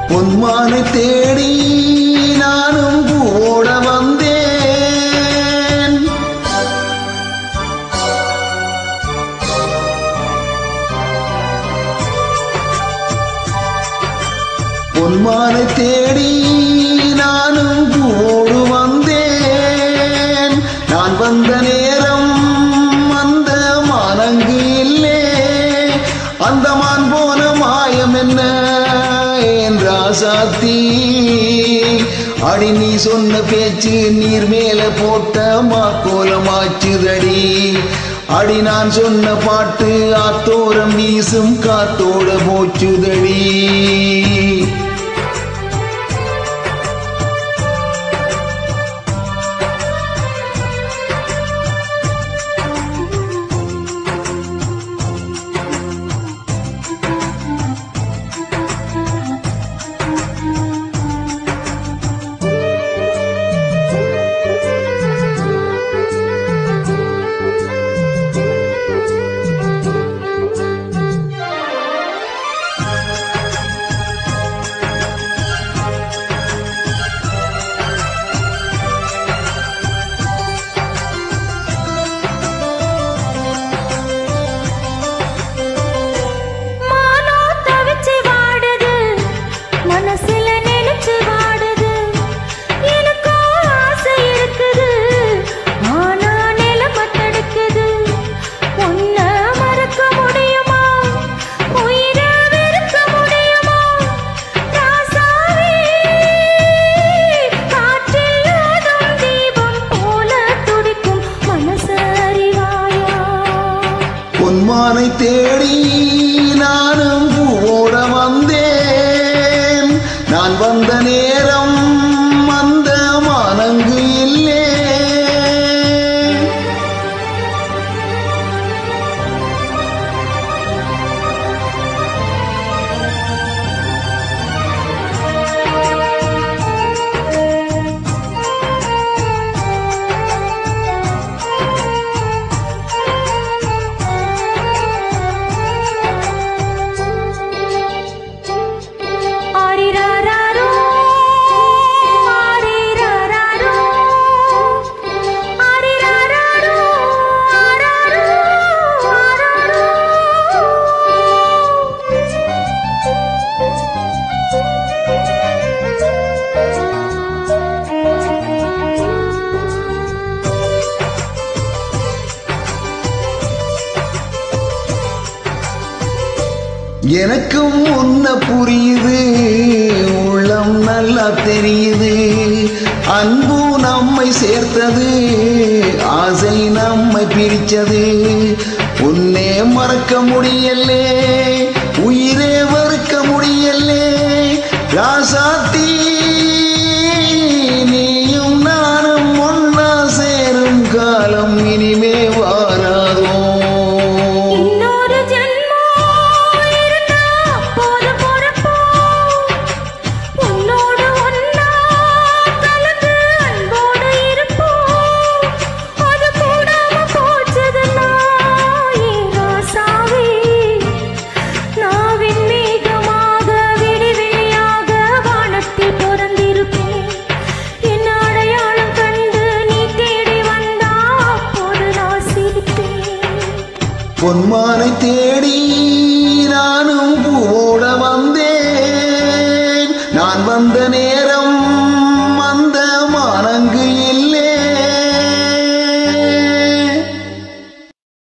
பொன்மானை தேடி நானும் பூவோட வந்தேன். பொன்மானை தேடி நானும் பூவோடு வந்தேன். நான் வந்த நேரம் அந்த மானங்கு இல்லே. அந்த மான் போன மாயம் என்ன ராசாத்தி? அடி நீ சொன்ன பேச்சு நீர் மேல போட்ட மாக்கோலமாச்சுதடி. அடி நான் சொன்ன பாட்டு ஆத்தோரம் வீசும் காத்தோட போச்சுதடி. பொன்மானை தேடி நானும் பூவோட வந்தேன். நான் வந்த நேரம் அந்த மானங்கு இல்லே. எனக்கும் உன்ன புரியுது, உள்ளம் நல்லா தெரியுது. அன்பு நம்மை சேர்த்தது, ஆசை நம்மை பிரிச்சது. உன்னே மறக்க முடியலே, உயிரே வறுக்க முடியலே. ராசாத்தி நீயும் நானும் ஒன்னா சேரும் காலம் இனிமே வாராதோ. பொன்மானை தேடி நானும் பூவோட வந்தேன். நான் வந்த நேரம்